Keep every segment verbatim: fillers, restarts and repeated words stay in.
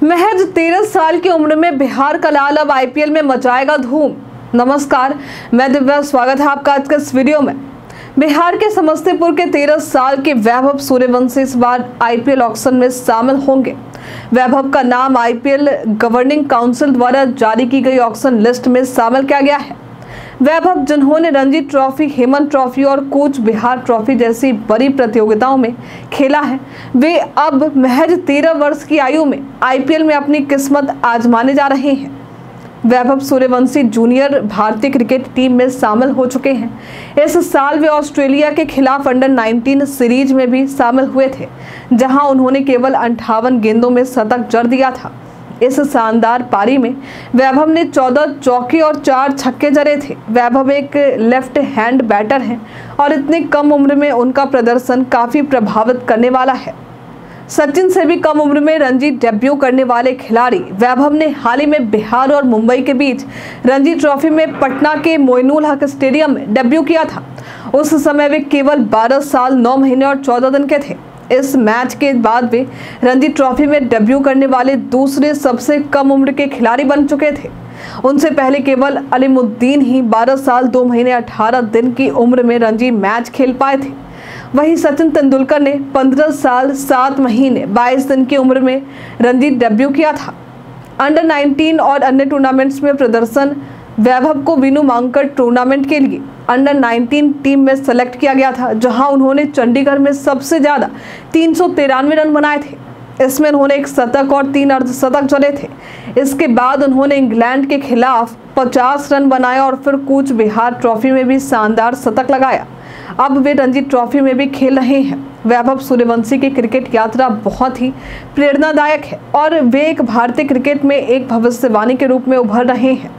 महज तेरह साल की उम्र में बिहार का लाल अब आईपीएल में मचाएगा धूम। नमस्कार, मैं दिव्या, स्वागत है आपका आज के इस वीडियो में। बिहार के समस्तीपुर के तेरह साल के वैभव सूर्यवंशी इस बार आईपीएल ऑक्शन में शामिल होंगे। वैभव का नाम आईपीएल गवर्निंग काउंसिल द्वारा जारी की गई ऑक्शन लिस्ट में शामिल किया गया है। वैभव, जिन्होंने रणजी ट्रॉफी, हेमन ट्रॉफी और कूच बिहार ट्रॉफी जैसी बड़ी प्रतियोगिताओं में खेला है, वे अब महज तेरह वर्ष की आयु में आईपीएल में अपनी किस्मत आजमाने जा रहे हैं। वैभव सूर्यवंशी जूनियर भारतीय क्रिकेट टीम में शामिल हो चुके हैं। इस साल वे ऑस्ट्रेलिया के खिलाफ अंडर नाइनटीन सीरीज में भी शामिल हुए थे, जहां उन्होंने केवल अंठावन गेंदों में शतक जड़ दिया था। इस शानदार पारी में वैभव ने चौदह चौके और चार छक्के जड़े थे। वैभव एक लेफ्ट हैंड बैटर हैं और इतनी कम उम्र में उनका प्रदर्शन काफ़ी प्रभावित करने वाला है। सचिन से भी कम उम्र में रणजी डेब्यू करने वाले खिलाड़ी वैभव ने हाल ही में बिहार और मुंबई के बीच रणजी ट्रॉफी में पटना के मोइनुल हक स्टेडियम में डेब्यू किया था। उस समय वे केवल बारह साल नौ महीने और चौदह दिन के थे। इस मैच के बाद वे रणजी ट्रॉफी में डेब्यू करने वाले दूसरे सबसे कम उम्र के खिलाड़ी बन चुके थे। उनसे पहले केवल अलीमुद्दीन ही बारह साल दो महीने अठारह दिन की उम्र में रणजी मैच खेल पाए थे। वहीं सचिन तेंदुलकर ने पंद्रह साल सात महीने बाईस दिन की उम्र में रणजी डेब्यू किया था। अंडर नाइनटीन और अन्य टूर्नामेंट्स में प्रदर्शन वैभव को विनू मांकड़ टूर्नामेंट के लिए अंडर नाइनटीन टीम में सेलेक्ट किया गया था, जहां उन्होंने चंडीगढ़ में सबसे ज़्यादा तीन सौ तिरानवे रन बनाए थे। इसमें उन्होंने एक शतक और तीन अर्धशतक जड़े थे। इसके बाद उन्होंने इंग्लैंड के खिलाफ पचास रन बनाए और फिर कूच बिहार ट्रॉफी में भी शानदार शतक लगाया। अब वे रणजी ट्रॉफी में भी खेल रहे हैं। वैभव सूर्यवंशी की क्रिकेट यात्रा बहुत ही प्रेरणादायक है और वे एक भारतीय क्रिकेट में एक भविष्यवाणी के रूप में उभर रहे हैं।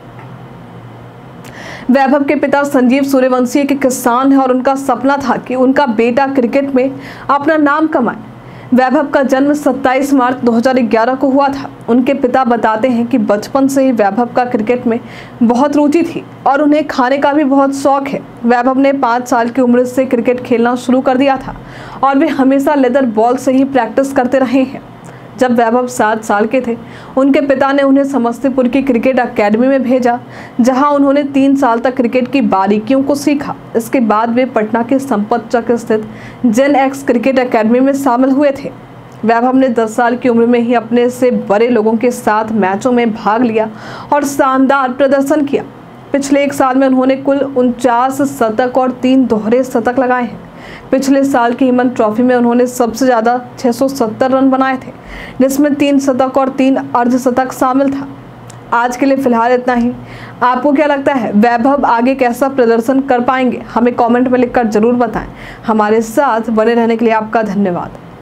वैभव के पिता संजीव सूर्यवंशी एक किसान है और उनका सपना था कि उनका बेटा क्रिकेट में अपना नाम कमाए। वैभव का जन्म सत्ताईस मार्च दो हज़ार ग्यारह को हुआ था। उनके पिता बताते हैं कि बचपन से ही वैभव का क्रिकेट में बहुत रुचि थी और उन्हें खाने का भी बहुत शौक है। वैभव ने पाँच साल की उम्र से क्रिकेट खेलना शुरू कर दिया था और वे हमेशा लेदर बॉल से ही प्रैक्टिस करते रहे हैं। जब वैभव सात साल के थे, उनके पिता ने उन्हें समस्तीपुर की क्रिकेट अकेडमी में भेजा, जहां उन्होंने तीन साल तक क्रिकेट की बारीकियों को सीखा। इसके बाद वे पटना के संपत चक स्थित जेन एक्स क्रिकेट अकेडमी में शामिल हुए थे। वैभव ने दस साल की उम्र में ही अपने से बड़े लोगों के साथ मैचों में भाग लिया और शानदार प्रदर्शन किया। पिछले एक साल में उन्होंने कुल उनचास शतक और तीन दोहरे शतक लगाए हैं। पिछले साल की हेमन ट्रॉफी में उन्होंने सबसे ज़्यादा छह सौ सत्तर रन बनाए थे, जिसमें तीन शतक और तीन अर्धशतक शामिल था। आज के लिए फिलहाल इतना ही। आपको क्या लगता है, वैभव आगे कैसा प्रदर्शन कर पाएंगे? हमें कमेंट में लिखकर जरूर बताएं। हमारे साथ बने रहने के लिए आपका धन्यवाद।